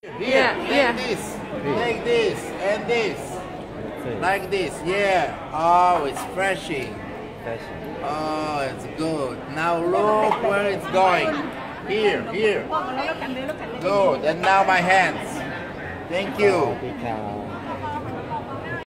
Here, Yeah, take this, and this, like this. Yeah. Oh, it's freshing. Oh, it's good. Now look where it's going. Here. Good. And now my hands. Thank you.